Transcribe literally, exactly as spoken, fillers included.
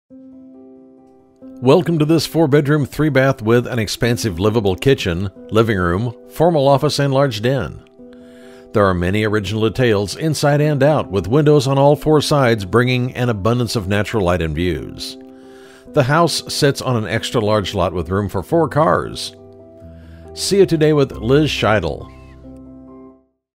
Welcome to this four-bedroom, three-bath with an expansive livable kitchen, living room, formal office, and large den. There are many original details inside and out, with windows on all four sides bringing an abundance of natural light and views. The house sits on an extra-large lot with room for four cars. See it today with Liz Scheidl.